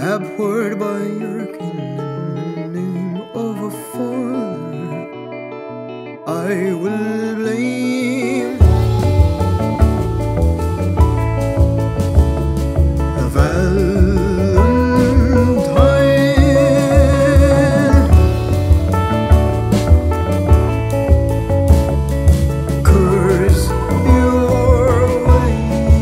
abhorred by your kin in the name of a father, I will blame a Valentine. Curse your way.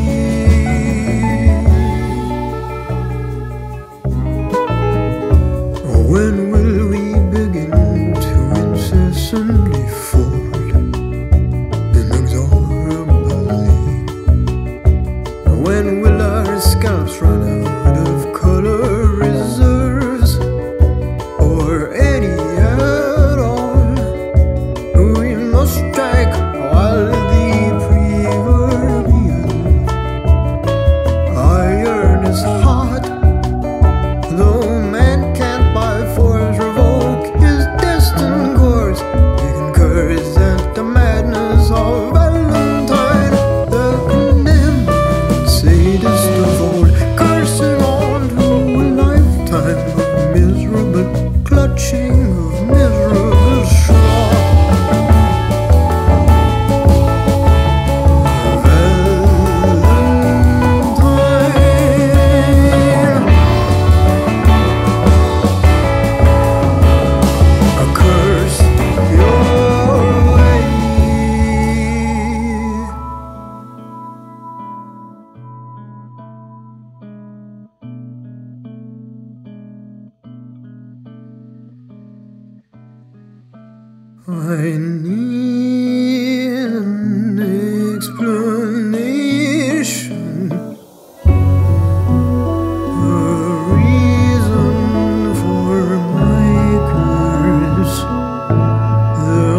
When will we begin to incessantly fold inexorably? When will our scalps run out of color reserves, or any at all? We must strike while the proverbial iron is hot. Though man can't by force revoke his destined course, he concurs at the madness of Valentine, the condemned sadist of old, cursing on to a lifetime of miserable clutching of miserable straw. Valentine, curse your way. I need an explanation, a reason for my curse. The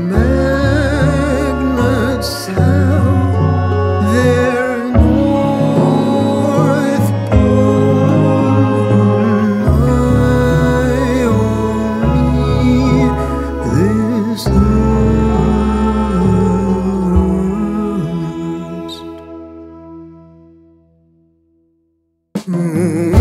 magnets have their North Pole. I only this thirst.